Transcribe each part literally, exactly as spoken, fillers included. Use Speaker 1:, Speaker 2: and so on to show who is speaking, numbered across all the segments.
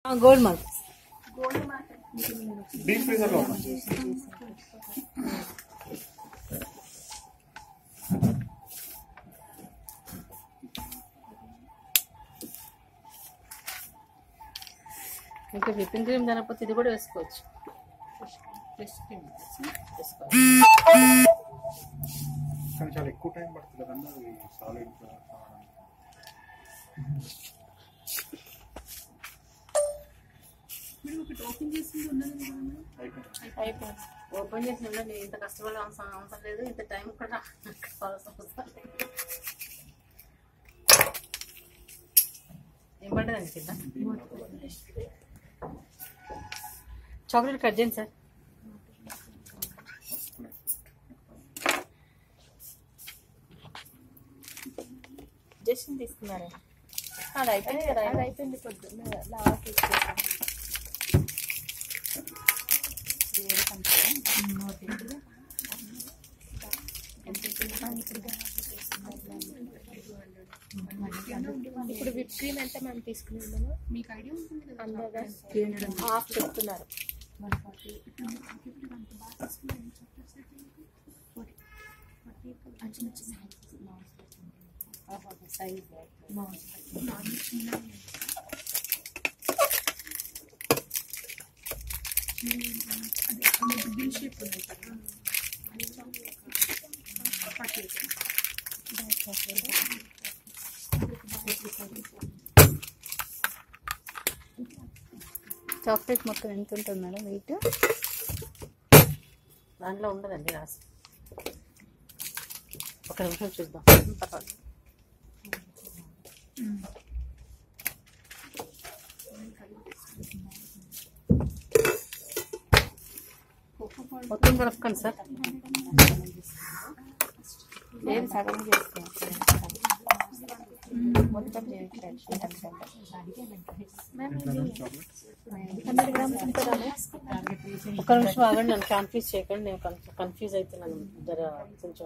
Speaker 1: Gold mark
Speaker 2: gold mark
Speaker 3: deep freezer లో
Speaker 1: ఇంకా whipping cream తినకపోతే ఇది కూడా వేసుకోవచ్చు.
Speaker 3: కానీ చాలా ఎక్కువ టైం పడుతుంది కదన్నా అది సాలిడ్
Speaker 1: ఓపెన్ చేసి ఉండండి. ఇంత కష్టపడే అవసరం అవసరం లేదు, ఇంత టైం కూడా అవసరం ఏం పడ్డదండి కింద. చాక్లెట్ కట్ చేయండి సార్.
Speaker 2: జస్ట్ తీసుకున్నారా? అది అయిపోయింది కదా, అది అయిపోయింది. పొద్దున్న లావా కేక్ ఇప్పుడు విప్ క్రీమ్ ఎంత మేము తీసుకున్నాము మీకు ఐడియా ఉంటుంది కదా? అందరూ హాఫ్ చెప్తున్నారు. చాక్లెట్ మొత్తం ఎంత ఉంటుంది మేడం వెయిట్?
Speaker 1: దాంట్లో ఉండదండి రాసి. ఒక నిమిషం చూద్దాం. మొత్తం కలుపుకోండి సార్.
Speaker 2: ఏం సగం చేస్తాం మొత్తం హండ్రెడ్ గ్రామ్స్ ఉంటుందా?
Speaker 1: ఒక్క నిమిషం ఆగండి, నన్ను కన్ఫ్యూజ్ చేయకండి. నేను కన్ఫ్యూజ్ అవుతున్నాను జర కొంచెం.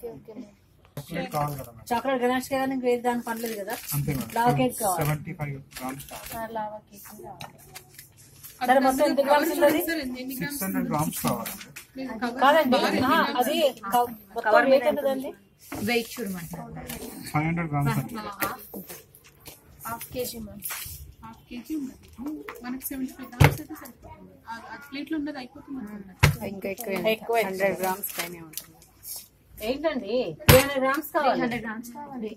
Speaker 1: చాక్లెట్ గణేష్ కదా, నీకు వేరే దాని పర్లేదు కదా. లావా కేక్ కావాలి.
Speaker 2: లావా కేక్
Speaker 1: సరే మొత్తం ఎంత గ్రామ్స్ ఉంటుంది? కాదండి, అది మొత్తం వెయిట్ ఎంతదండి?
Speaker 2: వెయిట్ చూడమంటారు.
Speaker 3: Five hundred grams
Speaker 2: half KG ma'am.
Speaker 4: Half KG ఉండదు మనకి సెవెంటీ ఫైవ్ గ్రామ్స్ అయితే సరిపోతుంది. ప్లేట్లో ఉన్నది అయిపోతుంది.
Speaker 2: ఇంకా ఎక్కువ ఎక్కువ హండ్రెడ్ గ్రామ్స్ పైన ఉంటుంది.
Speaker 1: ఏంటండి త్రీ హండ్రెడ్ గ్రామ్స్ కావాలి.
Speaker 2: హండ్రెడ్ గ్రామ్స్ కావాలి.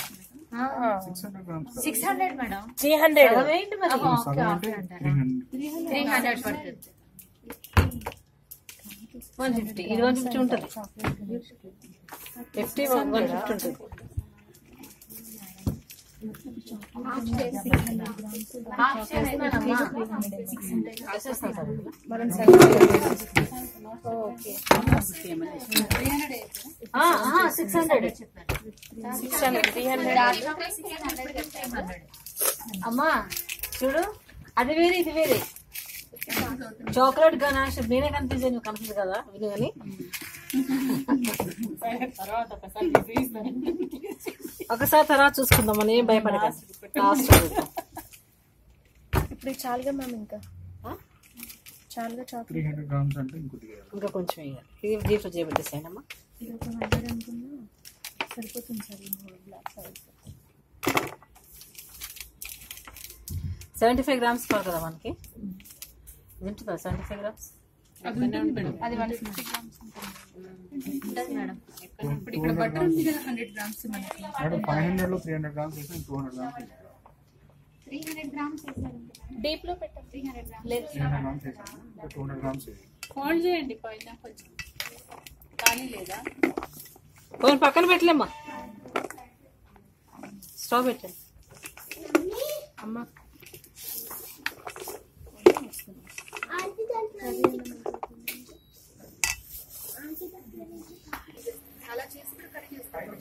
Speaker 3: Six hundred grams
Speaker 2: six hundred madam.
Speaker 1: Three hundred ఏంటి మరి?
Speaker 2: త్రీ హండ్రెడ్ పడుతుంది.
Speaker 1: వన్ ఫిఫ్టీ ఇది వన్ ఫిఫ్టీ ఉంటుంది. ఫిఫ్టీ వన్ ఫిఫ్టీ ఉంటుంది. Six hundred six hundred three hundred అమ్మా చూడు, అది వేరే ఇది వేరే. చాక్లెట్ గణాష్ నేనే కన్ఫ్యూజ్ అయ్యి నువ్వు కన్ఫ్యూజ్ కదా విను. కానీ ఒకసారి తర్వాత చూసుకుందాం, మనం ఏం భయపడకండి. లాస్ట్
Speaker 2: ఇప్పుడు చాలుగా మ్యామ్, ఇంకా చాలుగా చాక్లెట్
Speaker 3: త్రీ హండ్రెడ్ గ్రామ్స్ అంటే ఇంకొద్దిగా
Speaker 1: ఇంకా కొంచెం వేయాలి. ఇది డీప్ చేయబెట్టేసాయనమ్మా.
Speaker 2: ఇది ఒక హండ్రెడ్ అనుకున్నా సరిపోతుంది sir. Black size
Speaker 1: seventy five grams కావాలి కదా మనకి. వింటుందా సెవెంటీ ఫైవ్ గ్రామ్స్?
Speaker 2: అది వన్ ఫిఫ్టీ గ్రామ్స్ ఉంటుంది మేడం.
Speaker 4: ఇప్పుడు ఇక్కడ బటర్ ఉంది కదా హండ్రెడ్ గ్రామ్స్ మనకి.
Speaker 3: మేడం ఫైవ్ హండ్రెడ్ లో త్రీ హండ్రెడ్ గ్రామ్స్ వేసి two hundred grams
Speaker 4: three hundred grams వేసారు
Speaker 2: డీప్ లో పెట్టండి. త్రీ హండ్రెడ్ గ్రామ్స్ లేదు,
Speaker 3: త్రీ హండ్రెడ్ గ్రామ్స్ వేసాను, టూ హండ్రెడ్ గ్రామ్స్ వేసి
Speaker 4: ఫోల్డ్ చేయండి పైన కొంచెం. కానీ లేదా
Speaker 1: కొంచెం పక్కన పెట్టలేమ్మా, స్టవ్ పెట్టండి
Speaker 2: అమ్మ.
Speaker 4: అలా చేసుకుని కట్ చేసుకోండి.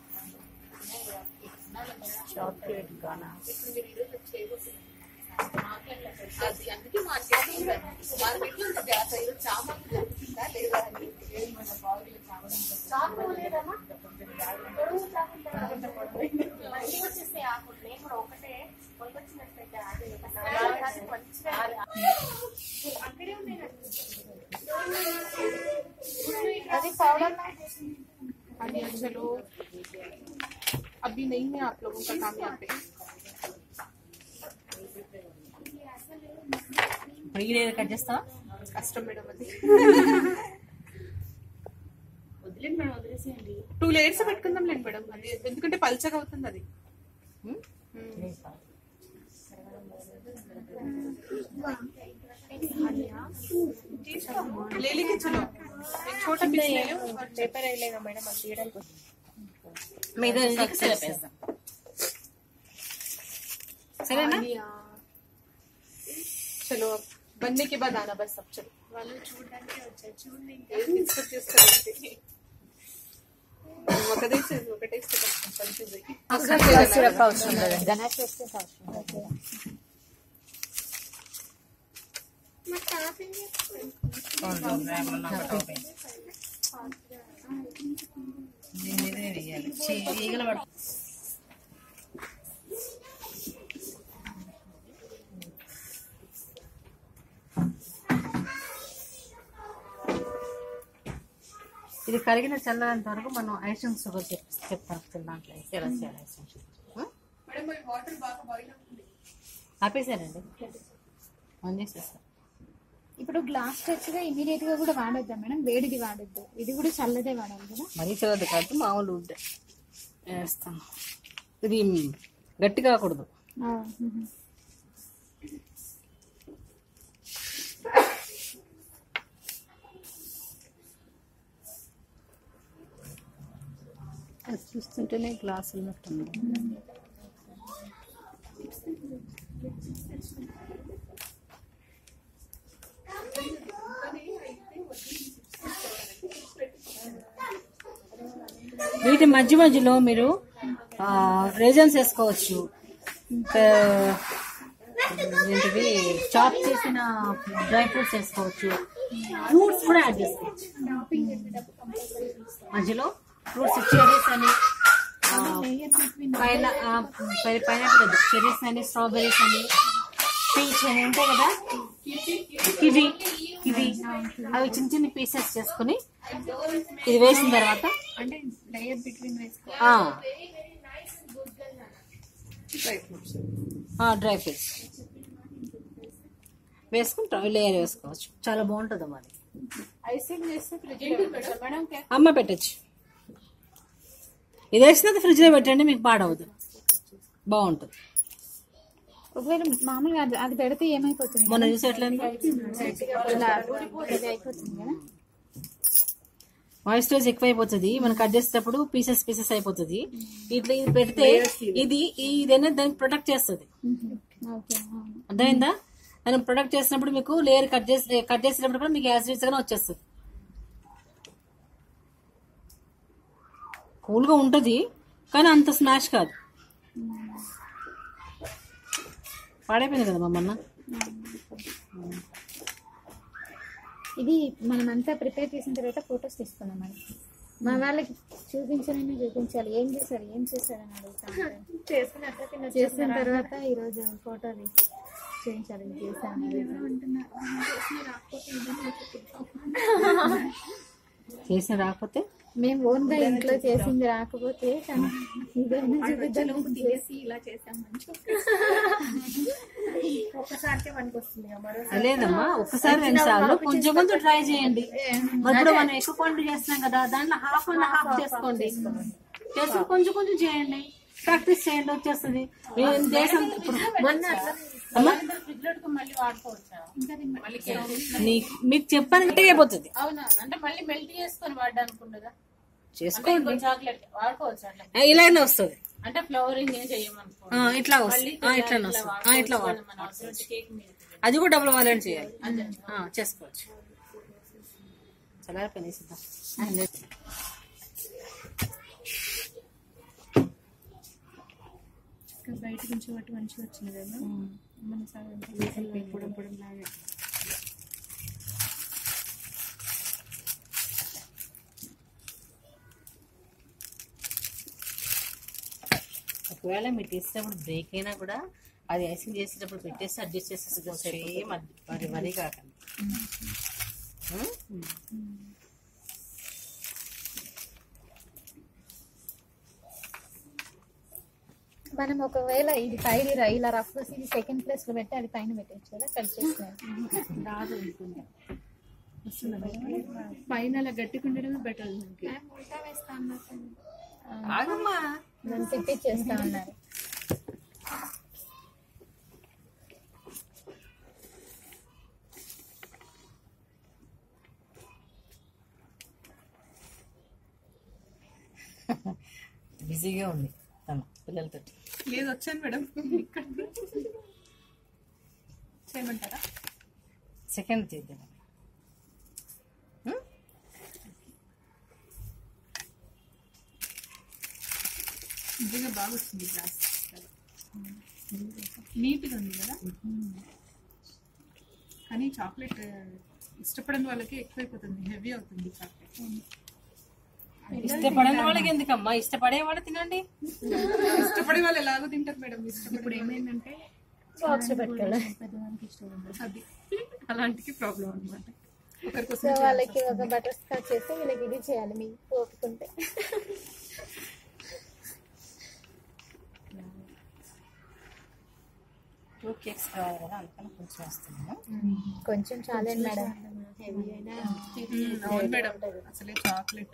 Speaker 2: చాక్లెట్ గానా
Speaker 4: ఇప్పుడు మీరు ఈరోజు చేయబోతున్నారు అది అందుకే మార్కెట్ మార్కెట్లో గ్యాస్ అయ్యో చామలు దొరుకుతుందా లేదా అని
Speaker 2: వచ్చేస్తే నేను కూడా ఒకటే కొనుకొచ్చినట్లయితే అది పౌడర్
Speaker 4: अभी चलो अभी नहीं है आप लोगों का काम यहाँ पे
Speaker 1: ఇప్పుడు ఈ లేయర్ కట్ చేస్తావా?
Speaker 4: కష్టం మేడం అది
Speaker 2: వదిలేండి మేడం, వదిలేసేయండి.
Speaker 4: టూ లేయర్స్ పెట్టుకుందాం లేండి మేడం, అది ఎందుకంటే పల్చగా అవుతుంది అది. ले लेके चलो एक छोटा पीस ले लो.
Speaker 2: పేపర్ వేయలేదా మేడం, అది తీయడానికి వస్తుంది.
Speaker 1: మీద వేస్తాం సరేనా?
Speaker 4: चलो अब बनने के बाद आना बस. अब चलो
Speaker 2: వాళ్ళు చూడడానికి వచ్చారు, చూడండి.
Speaker 4: డిస్కస్ చేస్తారంటే ఒకటేస్తే ఒకటేస్తే కన్ఫ్యూజ్ అయ్యి
Speaker 2: సిరప్ అవసరం లేదండి, గణేష్ వేస్తే అవసరం లేదు.
Speaker 1: ఈగలు పడుతుంది. ఇది కరిగిన చల్లంత వరకు మనం ఐసింగ్ షుగర్ చెప్తాం దాంట్లో ఎలా చేయాలి. ఐసింగ్ షుగర్
Speaker 4: వాటర్ బాగా బాయిల్ అవుతుంది.
Speaker 1: ఆపేసానండి, ఆన్ చేసేస్తాం.
Speaker 5: ఇప్పుడు గ్లాస్ టచ్ గా ఇమీడియట్ గా కూడా వాడొద్దా మేడం? వేడిది వాడొద్దు, ఇది కూడా చల్లదే వాడాలి కదా?
Speaker 1: మరీ చల్లదు కాదు, మామూలు వేస్తాను. ఇది గట్టి కాకూడదు. అది చూస్తుంటేనే గ్లాస్ ఉన్నట్టుంది. వీటి మధ్య మధ్యలో మీరు రేజన్స్ వేసుకోవచ్చు, ఏంటివి చాప్ చేసిన డ్రై ఫ్రూట్స్ వేసుకోవచ్చు, ఫ్రూట్స్ కూడా యాడ్ చేసుకోవచ్చు. మధ్యలో ఫ్రూట్స్ చెరీస్ అని పైన పైనాపిల్ చెరీస్ అని స్ట్రాబెరీస్ అని పీచ్ అని ఉంటాయి కదా, కివి కివి అవి చిన్న చిన్న పీసెస్ చేసుకుని ఇది వేసిన తర్వాత
Speaker 5: అంటే లేయర్ బిట్వీన్ వేసుకో
Speaker 1: డ్రై ఫ్రూట్స్ వేసుకుంటాం, లేయర్ వేసుకోవచ్చు. చాలా బాగుంటుంది మరి.
Speaker 4: ఐసింగ్ చేస్తే ఫ్రిడ్జ్ మేడం
Speaker 1: అమ్మ పెట్టచ్చు. ఇది వేసినది ఫ్రిడ్జ్ లో పెట్టండి, మీకు పాడవద్దు, బాగుంటుంది.
Speaker 5: ఒకవేళ మామూలుగా అది- అది పెడితే ఏమైపోతుంది?
Speaker 1: మొన్న చూసి ఎట్లా
Speaker 5: అయిపోతుంది కదా.
Speaker 1: మాయిశ్చరైజ్ ఎక్కువైపోతుంది, మనం కట్ చేసేటప్పుడు పీసెస్ పీసెస్ అయిపోతుంది. ఇట్లా ఇది పెడితే ఇది ఇదైనా దాన్ని ప్రొటెక్ట్ చేస్తుంది.
Speaker 5: ఓకే,
Speaker 1: అర్థమైందా? దాన్ని ప్రొటెక్ట్ చేసినప్పుడు మీకు లేయర్ కట్ చేసి కట్ చేసినప్పుడు కూడా మీకు యాసిడ్స్ గానే వచ్చేస్తుంది. కూల్గా ఉంటుంది కానీ అంత స్మాష్ కాదు. పాడైపోయింది కదా మమ్మల్ని.
Speaker 5: ఇది మనమంతా ప్రిపేర్ చేసిన తర్వాత ఫొటోస్ తీసుకున్నాం మేడం. మా వాళ్ళకి చూపించాలని చూపించాలి, ఏం చేశారు ఏం చేశారని అడుగుతాను. చేసిన తర్వాత ఈరోజు ఫోటో చూపించాలి, ఇది చేశాను.
Speaker 1: చేసిన రాకపోతే
Speaker 5: మేము ఓన్ గా ఇంట్లో చేసింది రాకపోతే ఇదైనా చూపిద్దాం.
Speaker 2: ఇలా చేసాం మంచిగా ఒక్కసారికే పనికి వస్తుంది.
Speaker 1: లేదమ్మా, ఒక్కసారి రెండు సార్లు కొంచెం కొంచెం ట్రై చేయండి. ఇప్పుడు మనం ఎక్కువ క్వాంటిటీ చేస్తున్నాం కదా, దాంట్లో హాఫ్ అండ్ హాఫ్ చేసుకోండి. చేసుకుని కొంచెం కొంచెం చేయండి, ప్రాక్టీస్ చేయండి, వచ్చేస్తుంది. దేశం ఇప్పుడు
Speaker 2: మళ్ళీ వాడుకోవచ్చా?
Speaker 1: మీకు చెప్పానంటే అయిపోతుంది.
Speaker 2: అవునా, అంటే మళ్ళీ మెల్ట్ చేసుకొని వాడడానికి ఉండదా?
Speaker 1: చేసుకోండి,
Speaker 2: చాక్లెట్ వాడుకోవచ్చు అట్లా.
Speaker 1: ఇలానే వస్తుంది.
Speaker 2: అంటే ఫ్లవరింగ్ ఏం చేయమనుకో,
Speaker 1: ఇట్లా వస్తుంది, ఇట్లానే వస్తుంది, ఇట్లా వాడు.
Speaker 2: కేక్ మీద
Speaker 1: అది కూడా డబుల్ వాలెంట్ చేయాలి, చేసుకోవచ్చు. చాలా పని చేద్దాం.
Speaker 5: బయట నుంచి ఒకటి మంచిగా వచ్చింది కదా మన సగం పొడం పొడం లాగా.
Speaker 1: ఒకవేళ మీరు తీసేటప్పుడు బ్రేక్ అయినా కూడా
Speaker 2: అది ఐసింగ్ చేసేటప్పుడు పెట్టేసి అడ్జస్ట్ చేసేసి సేమ్ అది మరీ కాకండి.
Speaker 5: మనం ఒకవేళ ఇది పైన ఇలా- ఇలా రఫ్ ఇది సెకండ్ ప్లేస్ లో పెట్టి అది పైన పెట్టచ్చు కదా, కట్ చేస్తున్నాను.
Speaker 1: రాదు అనుకుంటా. పైన అలా గట్టిగా ఉండడమే బెటర్.
Speaker 2: ఆగమ్మా
Speaker 5: నన్ను తిప్పి చేస్తా ఉన్నారు.
Speaker 2: బిజీగా ఉంది తను పిల్లలతో.
Speaker 4: లేదు వచ్చాను మేడం. ఇక్కడ చేయమంటారా?
Speaker 2: సెకండ్ చేద్దాం.
Speaker 4: నిజంగా బాగా వచ్చింది గ్లాస్, నీట్గా ఉంది కదా. కానీ చాక్లెట్ ఇష్టపడని వాళ్ళకి ఎక్కువైపోతుంది, హెవీ అవుతుంది చాక్లెట్.
Speaker 2: ఇష్టపడని వాళ్ళకి ఎందుకమ్మా, ఇష్టపడే వాళ్ళు తినండి.
Speaker 4: ఇష్టపడే వాళ్ళు ఎలాగో తింటారు మేడం. ఇప్పుడు ఏమైందంటే
Speaker 5: బాక్స్ పెట్టుకోవాలి.
Speaker 4: అది అలాంటికి ప్రాబ్లం అనమాట.
Speaker 5: సో వాళ్ళకి ఒక బటర్ స్కాచ్ చేస్తే వీళ్ళకి ఇది చేయాలి మీకు ఒప్పుకుంటే.
Speaker 2: టూ కేక్స్ కావాలి కదా, అందుకని కొంచెం వేస్తున్నాను.
Speaker 5: కొంచెం చాలండి మేడం.
Speaker 4: అవును మేడం, అసలే చాక్లెట్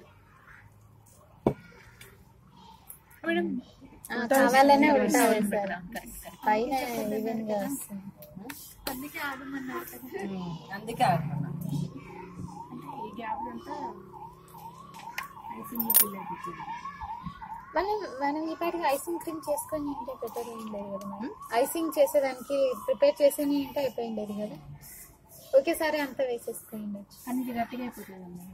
Speaker 4: మేడం
Speaker 5: కావాలనే ఉల్టా వేస్తారు, పైన ఈవెన్ గా వస్తుంది.
Speaker 4: అందుకే ఆగమన్నారు కదా.
Speaker 2: అందుకే ఆడుకున్నా.
Speaker 4: ఈ గ్యాప్ అంతా ఐసింగ్ పిల్లలు.
Speaker 5: మనం మనం ఈ పాటికి ఐసింగ్ క్రీమ్ చేసుకొని ఉంటే బెటర్ ఉండేది కదా మేడం. ఐసింగ్ చేసేదానికి ప్రిపేర్ చేసి ఉంటే అయిపోయిండేది కదా, ఒకేసారి అంతా వేసేసుకోండి.
Speaker 1: అన్ని గట్టిగా అయిపోతుంది.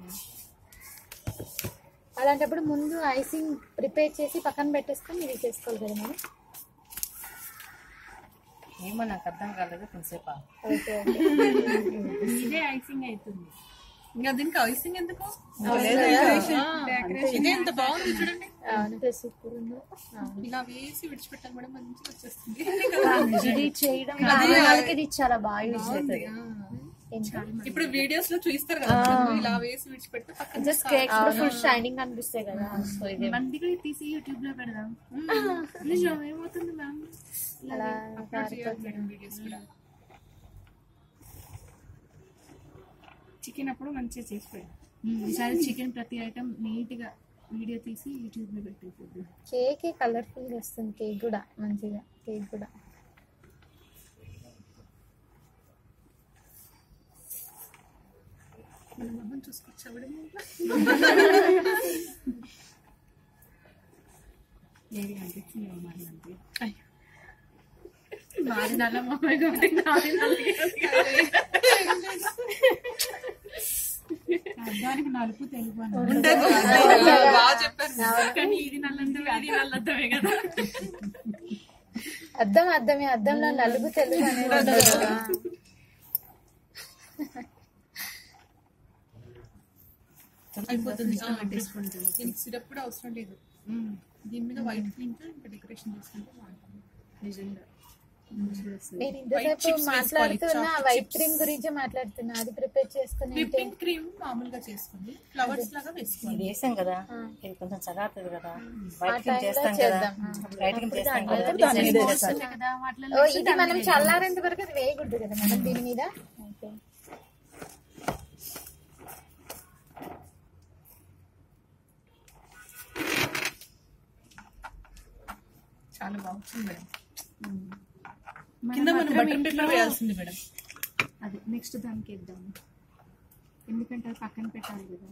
Speaker 5: అలాంటప్పుడు ముందు ఐసింగ్ ప్రిపేర్ చేసి పక్కన పెట్టేసుకొని ఇది చేసుకోవాలి కదా మేడం.
Speaker 2: ఏమో నాకు అర్థం కాలేదు కొంచెంసేపు.
Speaker 5: ఓకే
Speaker 1: ఇదే ఐసింగ్ అవుతుంది.
Speaker 4: ఇంకా దీనికి ఐసింగ్ ఎందుకు? ఇదే ఎంత బాగుంది చూడండి.
Speaker 5: సూపర్ ఉంది.
Speaker 4: ఇలా వేసి విడిచిపెట్టాలి మేడం, మంచిగా వచ్చేస్తుంది.
Speaker 1: ఇది చేయడం వాళ్ళకి ఇది చాలా బాగా యూజ్ అవుతుంది.
Speaker 4: ఇప్పుడు వీడియోస్ లో చూస్తారు కదా, ఇలా వేసి విడిచిపెడితే పక్కన
Speaker 1: జస్ట్ కేక్ ఫుల్ షైనింగ్ అనిపిస్తాయి కదా. సో ఇది
Speaker 4: మందిగా తీసి యూట్యూబ్ లో పెడదాం. ఏమవుతుంది మ్యామ్,
Speaker 5: అలా
Speaker 4: మేడం వీడియోస్ కూడా. చికెన్ అప్పుడు మంచిగా చేసి పెడదాం. ఈసారి చికెన్ ప్రతి ఐటమ్ నీట్ గా వీడియో తీసి యూట్యూబ్ లో పెట్టేది.
Speaker 5: కేక్ కలర్ఫుల్ గా వస్తుంది, కేక్ కూడా మంచిగా. కేక్ కూడా
Speaker 4: మన మొహం చూసుకొచ్చావడం ఏది అనిపించింది మరి అంటే. అయ్యో మాది నల్ల మొహం కాబట్టి నాది అర్థానికి నలుపు తెలుగు బాగా చెప్పారు. కానీ ఇది నల్లంటే అది నల్లద్దమే కదా.
Speaker 5: అద్దం అద్దమే, అద్దంలో నలుగు తెలుగు అనేది ఉండదు కదా.
Speaker 4: అయిపోతుంది. దీనికి సిరప్ కూడా అవసరం లేదు. దీని మీద వైట్ క్రీమ్ తో ఇంకా డెకరేషన్ చేసుకుంటే బాగుంటుంది. నిజంగా
Speaker 5: నేను ఇంతసేపు మాట్లాడుతున్నా వైట్ క్రీమ్ గురించి మాట్లాడుతున్నా, అది ప్రిపేర్ చేసుకుని
Speaker 4: విప్పింగ్ క్రీమ్ మామూలుగా చేసుకుని ఫ్లవర్స్ లాగా వేసుకోవాలి.
Speaker 2: ఇది వేసాం కదా, ఇది కొంచెం చల్లారుతుంది కదా, వైట్ క్రీమ్ చేస్తాం కదా, వైట్ క్రీమ్ చేస్తాం కదా.
Speaker 5: ఓ, ఇది మనం చల్లారేంత వరకు అది వేయకూడదు కదా మనం దీని మీద. ఓకే
Speaker 4: చాలా బాగుంటుంది మేడం. కింద మనం బటర్ పేపర్ వేయాల్సింది మేడం.
Speaker 1: అది నెక్స్ట్ దానికి వేద్దాం, ఎందుకంటే అది పక్కన పెట్టాలి కదా.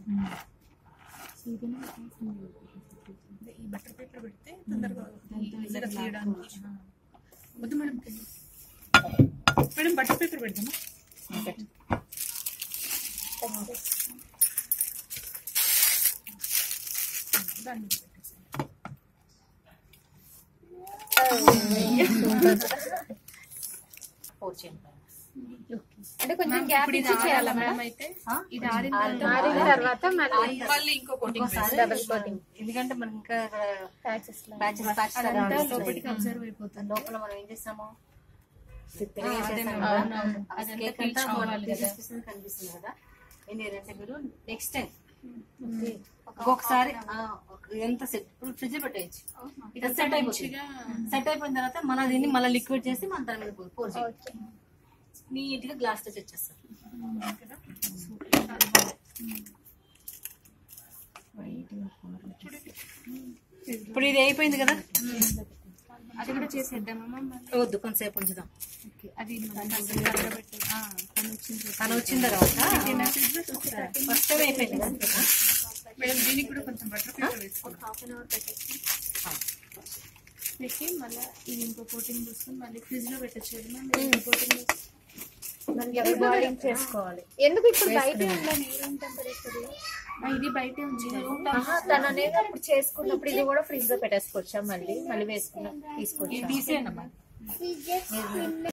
Speaker 4: ఈ బటర్ పేపర్ పెడితే తొందరగా ఈజీగా తీయడానికి. వద్దు మేడం, మేడం బటర్ పేపర్ పెడదామా? దాన్ని పెట్టేసి
Speaker 5: అంటే కొంచెం గ్యాప్ ఇచ్చి చేయాలా మేడం?
Speaker 4: అయితే
Speaker 1: ఇది ఆరిన
Speaker 5: ఆరిన తర్వాత మళ్ళీ
Speaker 4: మళ్ళీ ఇంకో కోటింగ్
Speaker 5: డబుల్ కోటింగ్
Speaker 2: ఎందుకంటే మనం ఇంకా
Speaker 5: ప్యాచెస్
Speaker 2: బ్యాచెస్
Speaker 1: లోపలికి అబ్జర్వ్ అయిపోతుంది.
Speaker 2: లోపల మనం ఏం చేస్తాము,
Speaker 1: కేక్ అంతా కనిపిస్తుంది కదా. ఏం చేయాలంటే మీరు నెక్స్ట్ టైం ఒక్కొక్కసారి ఎంత సెట్ ఫ్రిడ్జ్ పెట్టేయచ్చు. ఇక సెట్ అయిపోతుంది. సెట్ అయిపోయిన తర్వాత మళ్ళీ దీన్ని మళ్ళీ లిక్విడ్ చేసి మన దాని మీద పోర్ చేయాలి. నీట్ గా గ్లాస్ తో తెచ్చేస్తారు. ఇప్పుడు ఇది అయిపోయింది కదా,
Speaker 4: అది కూడా చేసేద్దామా?
Speaker 1: వద్దు కొంతసేపు ఉంచుదాం.
Speaker 4: అది
Speaker 1: తను వచ్చిన తర్వాత ఫస్ట్ అయిపోయింది కదా
Speaker 4: మేడం. దీనికి కూడా కొంచెం బటర్ పేపర్ వేసుకోండి.
Speaker 5: హాఫ్ అన్ అవర్ పెట్టేసి
Speaker 4: పెట్టి మళ్ళీ ఇది ఇంకో కోటింగ్ పూసుకొని మళ్ళీ ఫ్రిడ్జ్ లో పెట్టచ్చు. కోటింగ్
Speaker 5: బాయిలింగ్ చేసుకోవాలి. ఎందుకు ఇప్పుడు బయట ఉండాలి రూమ్ టెంపరేచర్?
Speaker 4: ఇది బయటే ఉంది.
Speaker 5: తను అనేది అప్పుడు చేసుకున్నప్పుడు ఇది కూడా ఫ్రిడ్జ్ లో పెట్టేసుకోవచ్చా? మళ్ళీ మళ్ళీ వేసుకున్నా తీసుకోవచ్చా?
Speaker 1: తీసేయండి అమ్మా.